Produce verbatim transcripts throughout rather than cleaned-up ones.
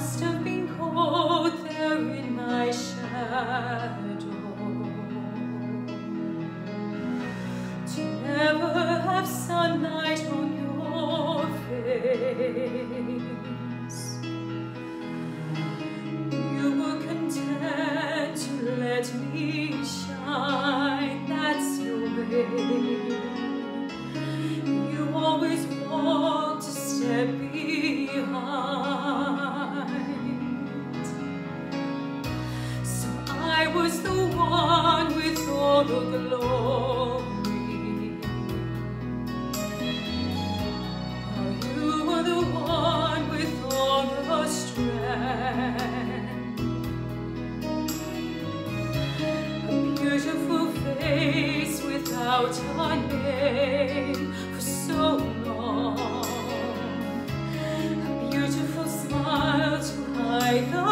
must have been cold there in my shadow, to never have sunlight on your face. You were content to let me shine, that's your way. You always walked a step behind. So I was the one with all the glory, while you were the one with all the strength. A beautiful face without a name for so long, a beautiful smile to hide the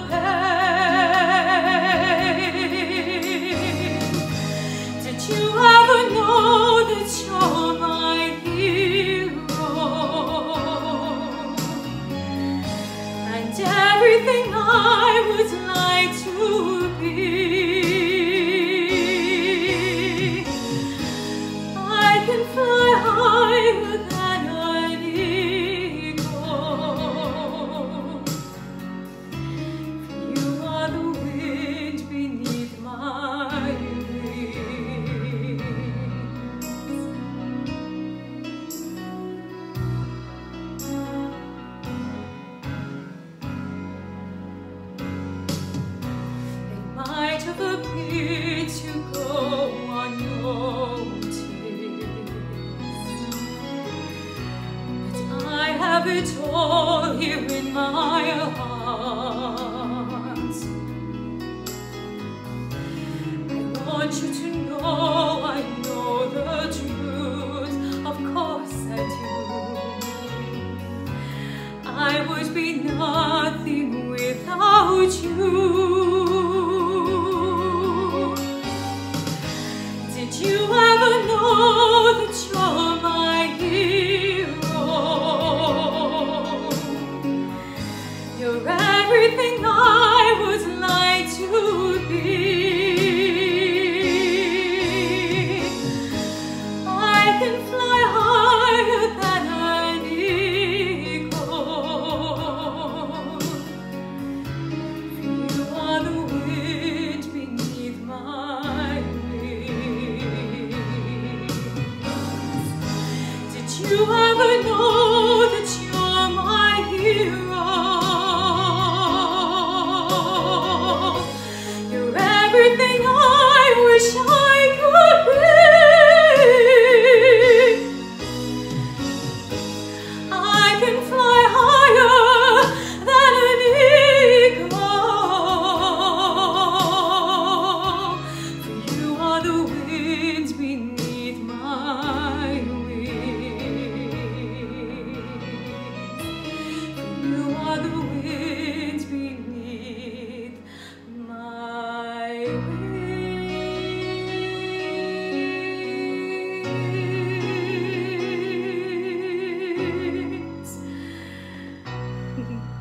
pain. Did you ever know that you're my hero, and everything I would like to be? I can fly higher than an eagle. You are the wind beneath my wings. It might have appeared to go unnoticed, I have it all here in my heart. I want you to know I know the truth, of course I do. I would be nothing without you. Did you ever know that you're my hero? You're everything I would like to be. I can fly higher than an eagle. You are the wind beneath my wings. Did you ever know that you're my hero? You're everything I wish I could be. I can fly higher than an eagle, for you are the wind beneath my wings. You are the wind beneath my wings.